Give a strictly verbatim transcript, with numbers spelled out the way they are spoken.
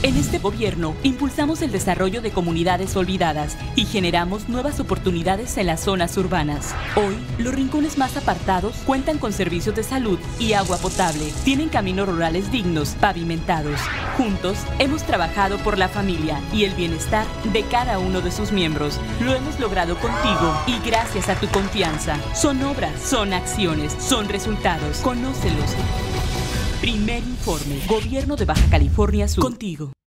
En este gobierno, impulsamos el desarrollo de comunidades olvidadas y generamos nuevas oportunidades en las zonas urbanas. Hoy, los rincones más apartados cuentan con servicios de salud y agua potable. Tienen caminos rurales dignos, pavimentados. Juntos, hemos trabajado por la familia y el bienestar de cada uno de sus miembros. Lo hemos logrado contigo y gracias a tu confianza. Son obras, son acciones, son resultados. Conócelos. Primer informe. Gobierno de Baja California Sur. Contigo.